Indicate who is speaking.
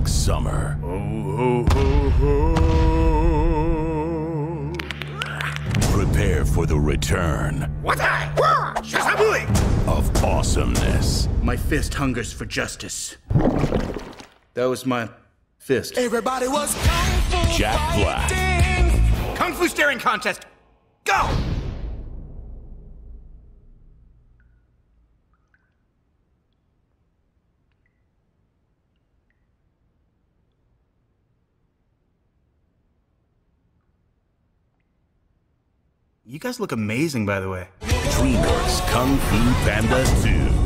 Speaker 1: summer.
Speaker 2: Ho, ho, ho, ho.
Speaker 1: Prepare for the return of awesomeness.
Speaker 2: My fist hungers for justice. That was my fist.
Speaker 3: Everybody was Kung Fu
Speaker 1: Jack Black.
Speaker 3: fighting.
Speaker 2: Kung Fu staring contest. Go! You guys look amazing, by the way.
Speaker 1: Dreamworks Kung Fu Panda 2.